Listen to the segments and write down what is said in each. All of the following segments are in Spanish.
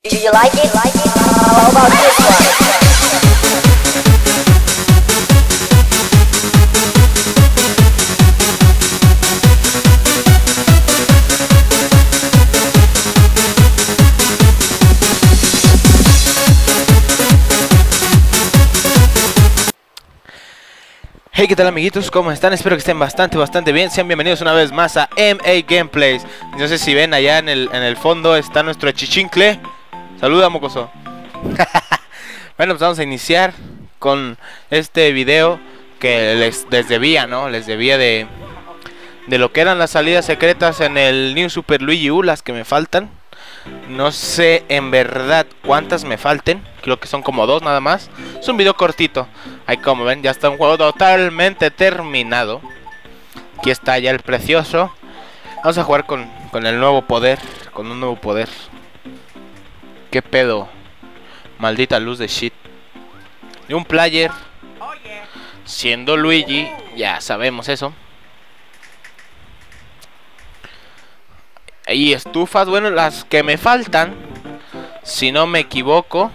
Do you like it? How about this one? Hey, ¿qué tal amiguitos? ¿Cómo están? Espero que estén bastante bien. Sean bienvenidos una vez más a MA Gameplays. No sé si ven allá en el fondo está nuestro chichincle. Saluda, mocoso. Bueno, pues vamos a iniciar con este video que les debía, ¿no? Les debía de lo que eran las salidas secretas en el New Super Luigi U, las que me faltan. No sé en verdad cuántas me falten. Creo que son como 2 nada más. Es un video cortito. Ahí como ven, ya está un juego totalmente terminado. Aquí está ya el precioso. Vamos a jugar con el nuevo poder. Con un nuevo poder. ¿Qué pedo? Maldita luz de shit. De un player. Siendo Luigi. Ya sabemos eso. Y estufas, bueno, las que me faltan, si no me equivoco.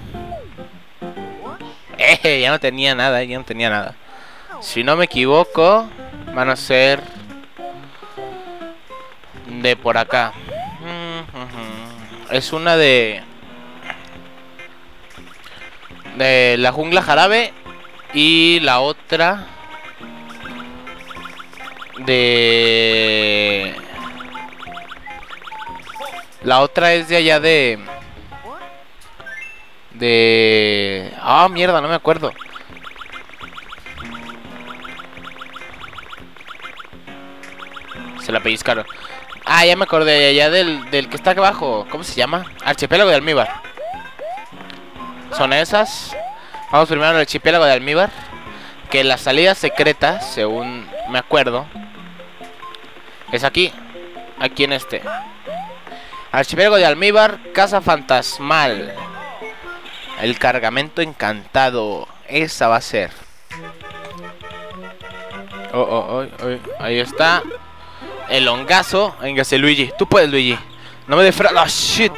Ya no tenía nada, ya no tenía nada. Si no me equivoco, van a ser de por acá. Es una de la jungla jarabe. Y la otra de... La otra es de allá de... Ah, mierda, no me acuerdo. Se la pellizcaron. Ah, ya me acordé, de allá del que está abajo. ¿Cómo se llama? Archipiélago de Almíbar. Son esas. Vamos primero al archipiélago de Almíbar. Que la salida secreta, según me acuerdo, es aquí. Aquí en este Archipiélago de Almíbar, casa fantasmal. El cargamento encantado. Esa va a ser. Ahí está. El hongazo. Véngase, Luigi. Tú puedes, Luigi. No me defraudes. Oh, shit.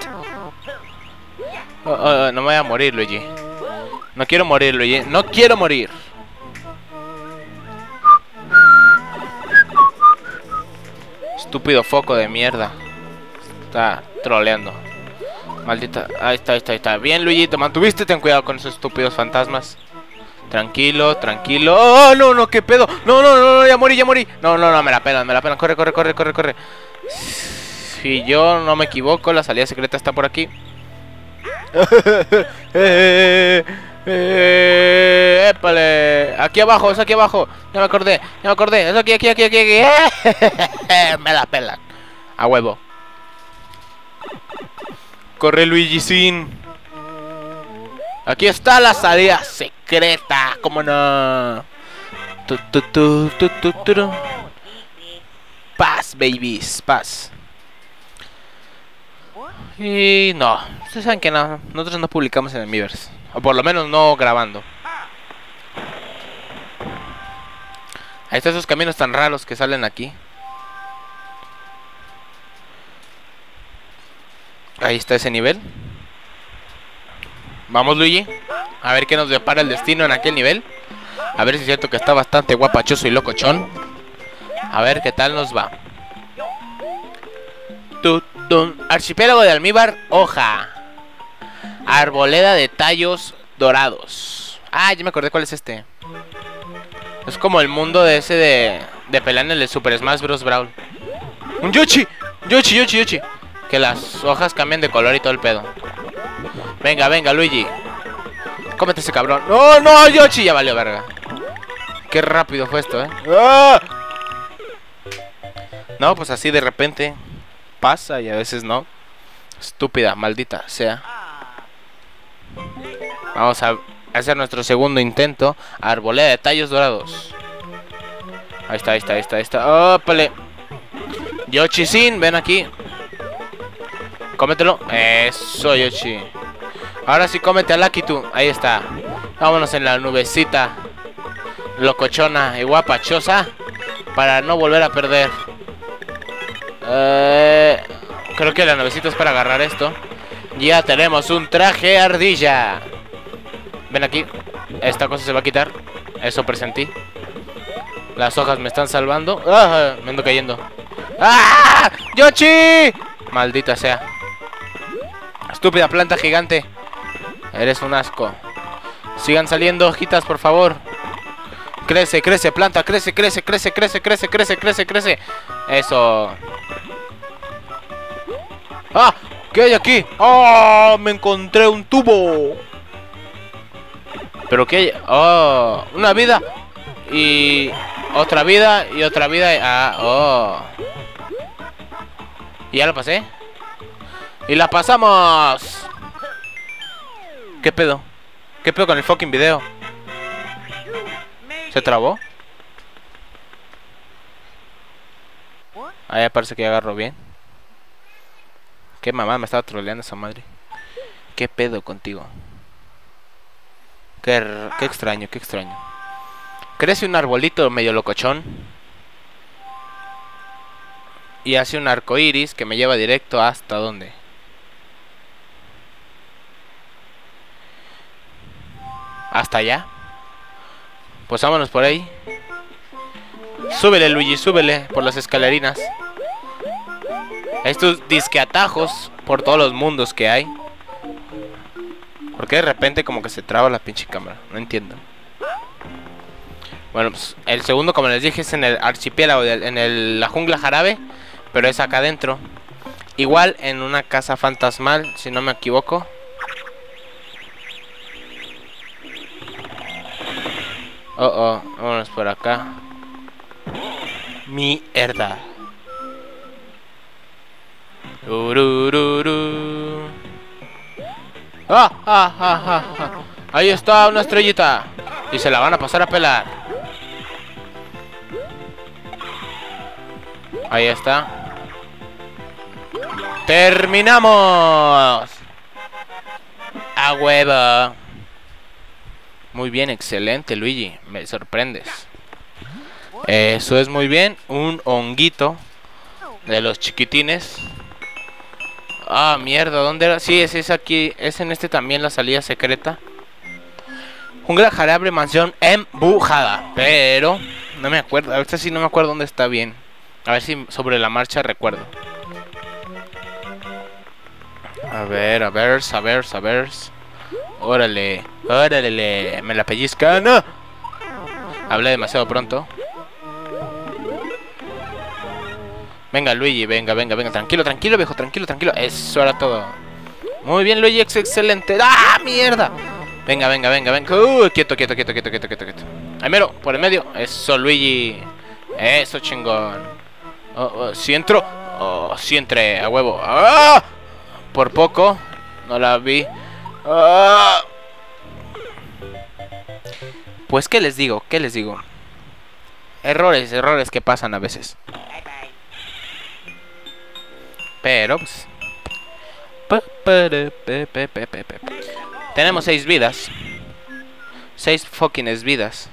No me voy a morir, Luigi. No quiero morir, Luigi. No quiero morir. Estúpido foco de mierda. Está troleando. Maldita. Ahí está. Bien, Luigi, te mantuviste. Ten cuidado con esos estúpidos fantasmas. Tranquilo. Oh, no, qué pedo. No, ya morí. No, me la pelan. Corre. Si yo no me equivoco, la salida secreta está por aquí. Épale. Aquí abajo, es aquí abajo. Ya me acordé. Es aquí. Me la pelan. A huevo. Corre, Luigi Sin. Aquí está la salida secreta. ¿Cómo no? Paz, babies. Paz. Y no. Ustedes saben que no. Nosotros no publicamos en el Miiverse. O por lo menos no grabando. Ahí están esos caminos tan raros que salen aquí. Ahí está ese nivel. Vamos, Luigi. A ver qué nos depara el destino en aquel nivel. A ver si es cierto que está bastante guapachoso y locochón. A ver qué tal nos va. Archipiélago de Almíbar, hoja. Arboleda de tallos dorados. Ah, ya me acordé cuál es este. Es como el mundo de ese de pelear en el de Super Smash Bros. Brawl. Un Yoshi. Que las hojas cambian de color y todo el pedo. Venga, Luigi. Cómete ese cabrón. No, Yoshi. Ya valió verga. Qué rápido fue esto, ¡Ah! No, pues así de repente pasa y a veces no. Estúpida, maldita sea. Vamos a hacer nuestro segundo intento. Arboleda de tallos dorados. Ahí está. ¡Ópale! Yoshi Sin, ven aquí. Cómetelo. Eso, Yoshi. Ahora sí, cómete a Lucky tú. Ahí está. Vámonos en la nubecita locochona y guapachosa para no volver a perder. Creo que la nubecita es para agarrar esto. Ya tenemos un traje ardilla. Ven aquí. Esta cosa se va a quitar. Eso presentí. Las hojas me están salvando. ¡Ah! Me ando cayendo. ¡Ah! ¡Yoshi! Maldita sea. Estúpida planta gigante. Eres un asco. Sigan saliendo hojitas, por favor. Crece, crece, planta, crece, crece, crece, crece, crece, crece, crece, crece. Eso. ¡Ah! ¿Qué hay aquí? ¡Oh! Me encontré un tubo. ¿Pero qué hay? ¡Oh! Una vida. Y otra vida. Y otra vida. ¡Ah! ¡Oh! ¿Y ya lo pasé? ¡Y la pasamos! ¿Qué pedo? ¿Qué pedo con el fucking video? ¿Se trabó? Ahí parece que ya agarro bien. Qué mamá, me estaba troleando esa madre. ¿Qué pedo contigo? Qué extraño, qué extraño. Crece un arbolito medio locochón y hace un arco iris que me lleva directo hasta ¿dónde? Hasta allá. Pues vámonos por ahí. Súbele, Luigi, súbele por las escalerinas. Estos disque atajos por todos los mundos que hay. ¿Por qué de repente como que se traba la pinche cámara? No entiendo. Bueno, pues el segundo, como les dije, es en el archipiélago, en la jungla jarabe. Pero es acá adentro. Igual en una casa fantasmal, si no me equivoco. Oh, vámonos por acá. Mierda. Urururu. Ahí está una estrellita. Y se la van a pasar a pelar. Ahí está. ¡Terminamos! ¡A huevo! Muy bien, excelente, Luigi. Me sorprendes. Eso es muy bien. Un honguito de los chiquitines. Ah, mierda, ¿dónde era? Sí, es aquí. Es en este también la salida secreta. Jungla jarabe, mansión embujada. Pero no me acuerdo. Ahorita sí no me acuerdo dónde está bien. A ver si sobre la marcha recuerdo. A ver. Órale, órale, me la pellizcan. ¡No! Hablé demasiado pronto. Venga, Luigi, venga. Tranquilo, viejo, tranquilo. Eso era todo. Muy bien, Luigi, excelente. ¡Ah, mierda! Venga. Quieto. Ahí mero, por el medio. Eso, Luigi. Eso, chingón. Si entro. Si entré, a huevo. ¡Ah! Por poco. No la vi. Pues, ¿qué les digo? Errores que pasan a veces. Pero, pues... Tenemos 6 vidas. 6 fucking vidas.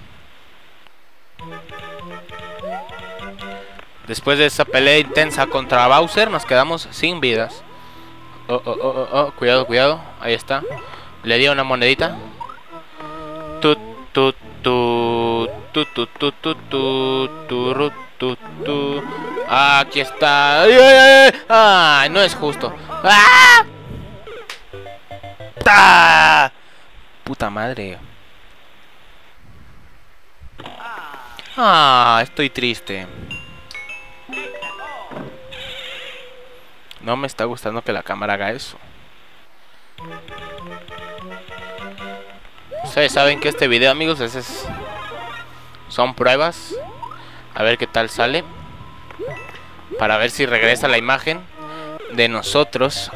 Después de esa pelea intensa contra Bowser, nos quedamos sin vidas. Cuidado. Ahí está. Le di una monedita. Aquí está. ¡Ay! No es justo. ¡Ah! Puta madre. Estoy triste. No me está gustando que la cámara haga eso. Ustedes saben que este video, amigos, son pruebas. A ver qué tal sale. Para ver si regresa la imagen de nosotros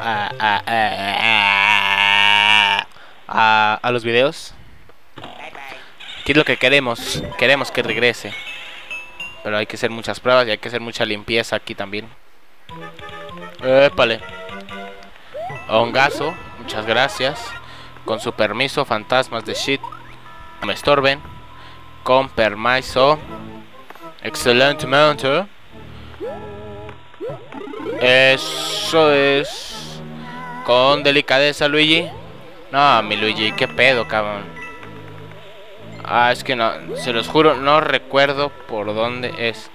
a los videos. ¿Qué es lo que queremos? Queremos que regrese. Pero hay que hacer muchas pruebas y hay que hacer mucha limpieza aquí también. Épale. Hongazo, muchas gracias. Con su permiso, fantasmas de shit. No me estorben. Con permiso. Excelentemente. Eso es. Con delicadeza, Luigi. No, mi Luigi, qué pedo, cabrón. Ah, es que no, se los juro, no recuerdo por dónde es.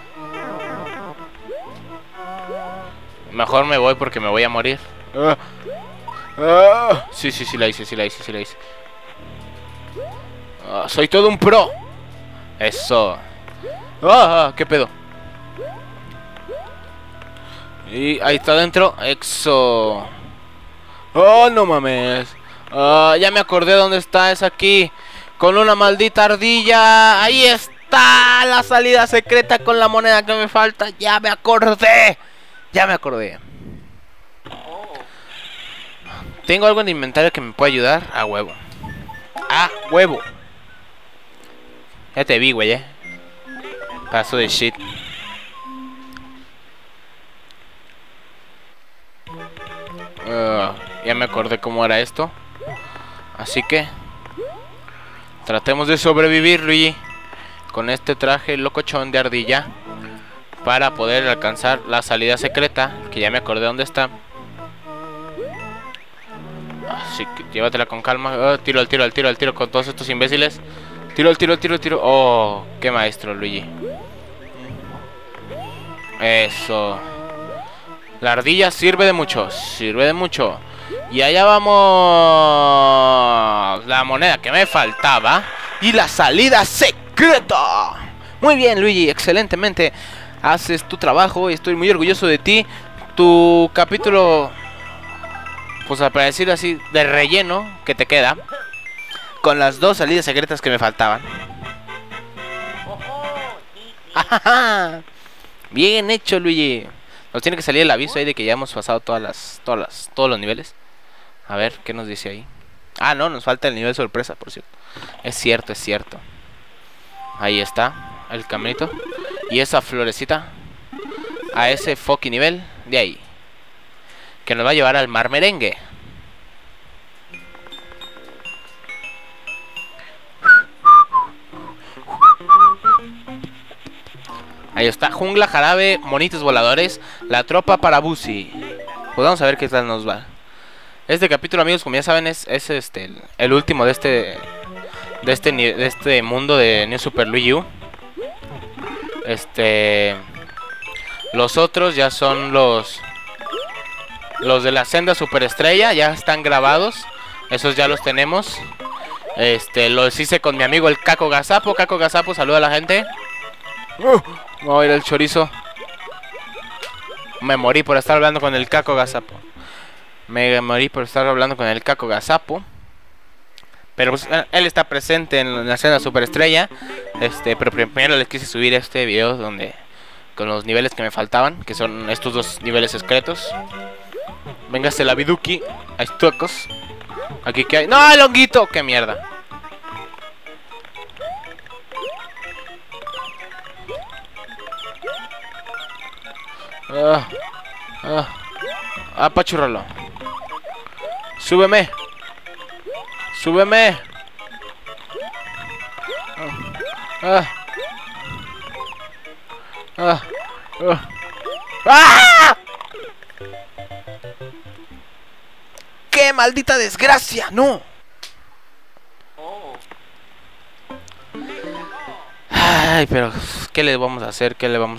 Mejor me voy porque me voy a morir. Sí, la hice. Soy todo un pro. Eso. ¿Qué pedo? Y ahí está adentro. Exo. Oh, no mames. Ya me acordé dónde está. Es aquí. Con una maldita ardilla. Ahí está la salida secreta con la moneda que me falta. Ya me acordé. ¿Tengo algo en el inventario que me pueda ayudar? A huevo. Ya te vi, güey, Paso de shit. Ya me acordé cómo era esto. Así que tratemos de sobrevivir, Luigi, con este traje locochón de ardilla, para poder alcanzar la salida secreta, que ya me acordé dónde está. Así que llévatela con calma. Tiro al tiro con todos estos imbéciles. Tiro. Oh, qué maestro, Luigi. Eso. La ardilla sirve de mucho. Y allá vamos. La moneda que me faltaba. Y la salida secreta. Muy bien, Luigi, excelentemente haces tu trabajo y estoy muy orgulloso de ti. Tu capítulo, pues para decir así, de relleno que te queda, con las 2 salidas secretas que me faltaban. Bien hecho, Luigi. Nos tiene que salir el aviso ahí de que ya hemos pasado todos los niveles. A ver, ¿qué nos dice ahí? Ah, no, nos falta el nivel sorpresa, por cierto. Es cierto. Ahí está el caminito. Y esa florecita a ese fucking nivel de ahí, que nos va a llevar al mar merengue. Ahí está, jungla, jarabe, monitos voladores, la tropa para Busi. Pues vamos a ver qué tal nos va. Este capítulo, amigos, como ya saben, es el último de este mundo de New Super Luigi U. Los otros ya son los de la senda superestrella, ya están grabados. Esos ya los tenemos. Los hice con mi amigo el Caco Gazapo. Caco Gazapo, saluda a la gente. No, era el chorizo. Me morí por estar hablando con el Caco Gazapo. Pero pues, él está presente en la escena superestrella. Pero primero les quise subir este video donde con los niveles que me faltaban, que son estos 2 niveles secretos. Véngase la Biduki. Hay tuecos. Aquí que hay. ¡No, el honguito! ¡Qué mierda! Apachurralo. Súbeme. ¡Qué maldita desgracia! ¡No! Ay, pero ¿qué le vamos a hacer?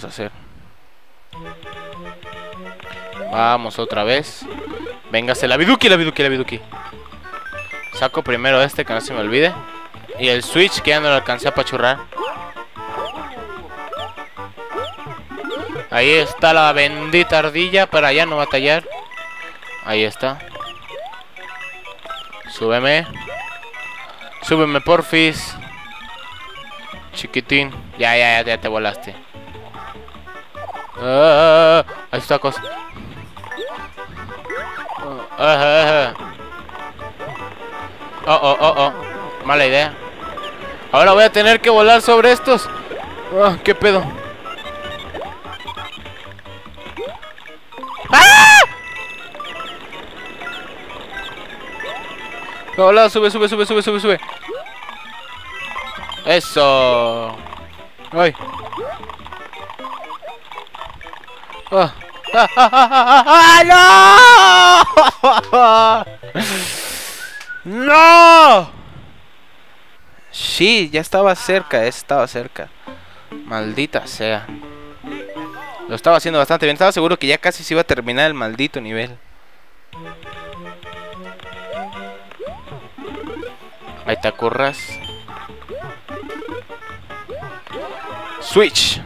Vamos otra vez. Véngase la Biduki. Saco primero que no se me olvide. Y el Switch, que ya no lo alcancé a apachurrar. Ahí está la bendita ardilla para ya no batallar. Ahí está. Súbeme, porfis. Chiquitín. Ya te volaste. Ahí está cosa. Oh. Mala idea. Ahora voy a tener que volar sobre estos. ¿Qué pedo? Hola, sube. Eso. Ay. ¡No! ¡No! Sí, ya estaba cerca, estaba cerca. Maldita sea. Lo estaba haciendo bastante bien. Estaba seguro que ya casi se iba a terminar el maldito nivel. Ahí te corras. Switch.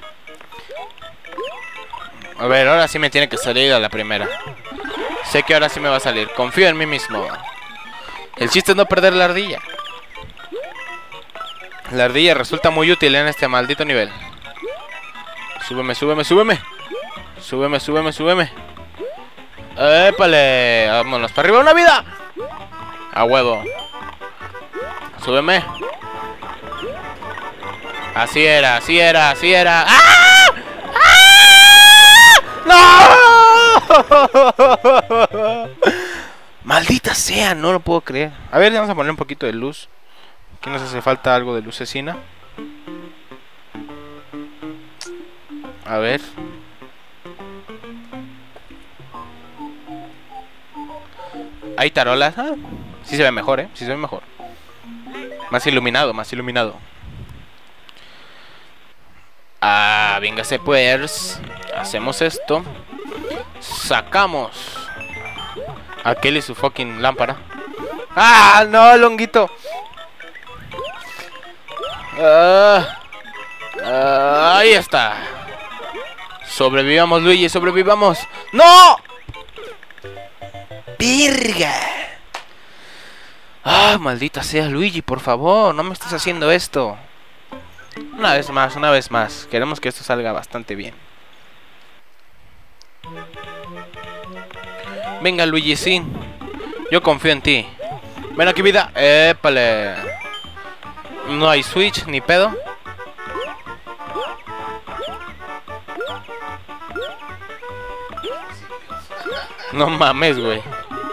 A ver, ahora sí me tiene que salir a la primera. Sé que ahora sí me va a salir. Confío en mí mismo. El chiste es no perder la ardilla. La ardilla resulta muy útil en este maldito nivel. Súbeme, súbeme, súbeme. Súbeme, súbeme, súbeme. ¡Épale! Vámonos para arriba, una vida. A huevo. Súbeme. Así era, así era, así era. ¡Ah! ¡Ah! ¡No! Maldita sea, no lo puedo creer. A ver, vamos a poner un poquito de luz. Aquí nos hace falta algo de lucecina. A ver. Hay tarolas. Ah, sí se ve mejor, sí se ve mejor. Más iluminado, más iluminado. Ah, véngase pues. Hacemos esto. Sacamos aquel y su fucking lámpara. ¡Ah, no, longuito! Ahí está. Sobrevivamos, Luigi, sobrevivamos. ¡No! ¡Virga! ¡Ah, maldita sea, Luigi, por favor! No me estés haciendo esto. Una vez más, una vez más. Queremos que esto salga bastante bien. Venga, Luigi, sí. Yo confío en ti. Ven aquí, vida. ¡Épale! No hay switch, ni pedo. No mames, güey.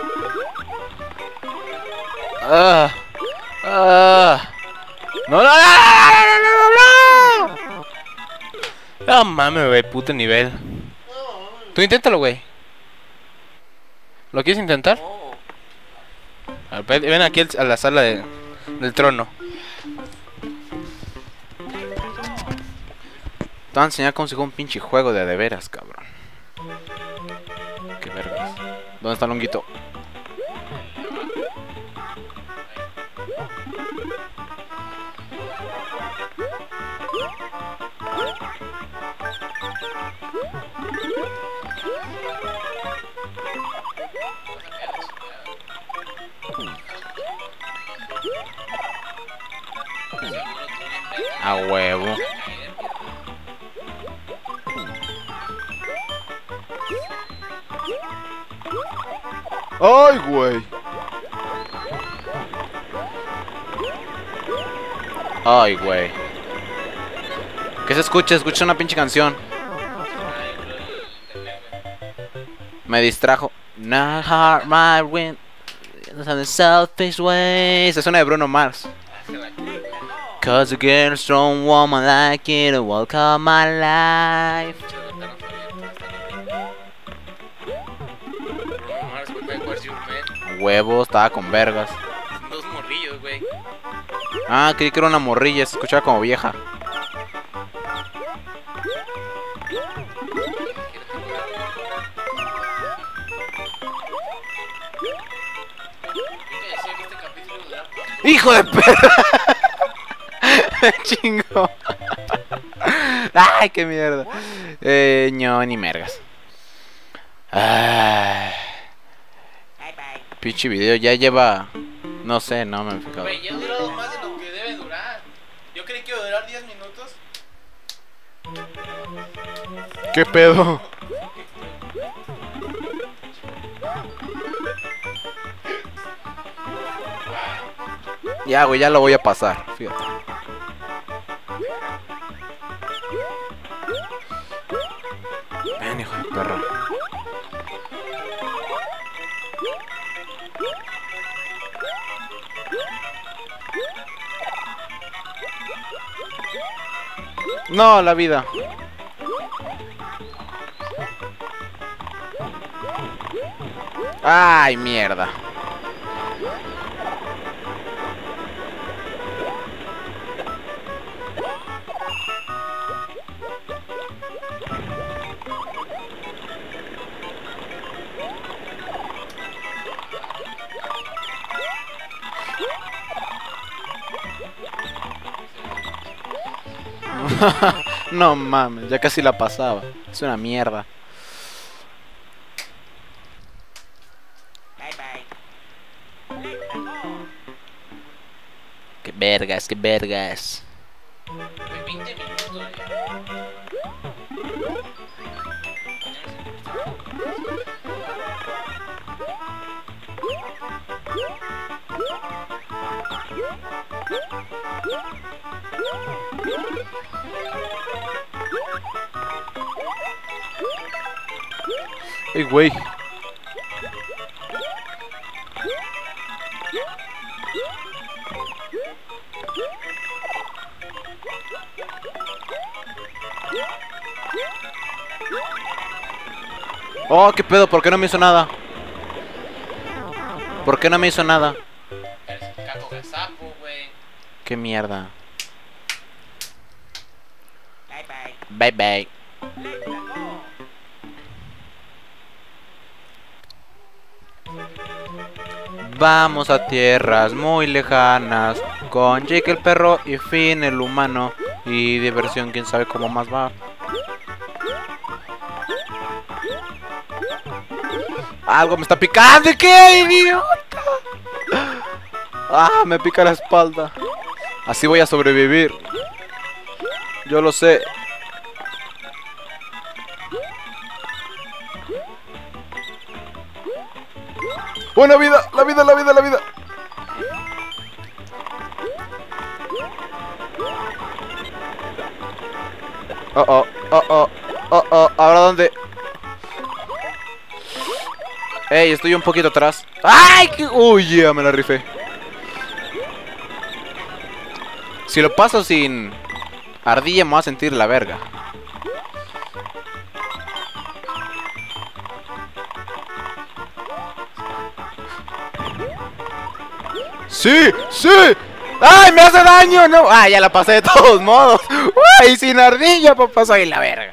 No, no, no, no, no, no. No mames, güey, puto nivel. Tú inténtalo, güey. ¿Lo quieres intentar? A ver, ven aquí a la sala del trono. Te voy a enseñar cómo se juega un pinche juego de veras, cabrón. Qué vergas. ¿Dónde está el honguito? A huevo. ¡Ay, güey! ¡Ay, güey! ¿Qué se escucha? Escucha una pinche canción. Me distrajo. Not hard my wind on the selfish ways. Es una de Bruno Mars. Cause a girl, strong woman like it, a walk of my life. Huevo, estaba con vergas. Dos morrillos, güey. Ah, creí que era una morrilla, se escuchaba como vieja. ¡Hijo de perra! Chingo. Ay, qué mierda. No, ni mergas. Ay. Pinche video ya lleva. No sé, no me he fijado. Güey, ya ha durado más de lo que debe durar. Yo creí que iba a durar 10 minutos. ¿Qué pedo? Ya, güey, ya lo voy a pasar. Fíjate. Ven, hijo de perra. No, la vida. Ay, mierda. No mames, ya casi la pasaba. Es una mierda. Qué vergas, qué vergas. 20 minutos ya. Ay, güey. Oh, qué pedo, ¿por qué no me hizo nada? ¿Por qué no me hizo nada? Eres un caco gazapo, güey. Qué mierda. Bye bye. Vamos a tierras muy lejanas con Jake el perro y Finn el humano. Y diversión, quién sabe cómo más va. Algo me está picando. ¿Qué, idiota? Ah, me pica la espalda. Así voy a sobrevivir. Yo lo sé. ¡Una vida! ¡La vida, la vida, la vida! Oh, oh, oh, oh, oh, oh. ¿Ahora dónde? Ey, estoy un poquito atrás. ¡Ay! ¡Uy, ya me la rifé! Si lo paso sin ardilla me voy a sentir la verga. ¡Sí! ¡Sí! ¡Ay, me hace daño! ¡No! ¡Ah, ya la pasé de todos modos! ¡Ay, sin ardilla, papá! Soy la verga.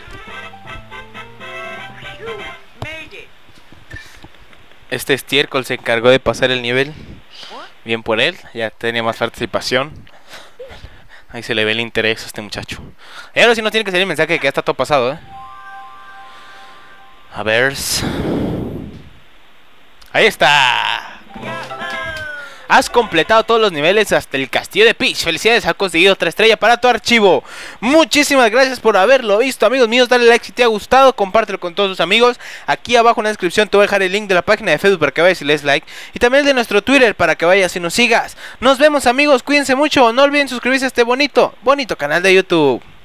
Este estiércol se encargó de pasar el nivel. Bien por él, ya tenía más participación. Ahí se le ve el interés a este muchacho. Y ahora sí nos tiene que salir el mensaje de que ya está todo pasado, ¿eh? A ver. Ahí está. Has completado todos los niveles hasta el castillo de Peach. Felicidades, has conseguido otra estrella para tu archivo. Muchísimas gracias por haberlo visto, amigos míos. Dale like si te ha gustado, compártelo con todos tus amigos. Aquí abajo en la descripción te voy a dejar el link de la página de Facebook para que vayas y les like. Y también el de nuestro Twitter para que vayas y nos sigas. Nos vemos, amigos, cuídense mucho. No olviden suscribirse a este bonito canal de YouTube.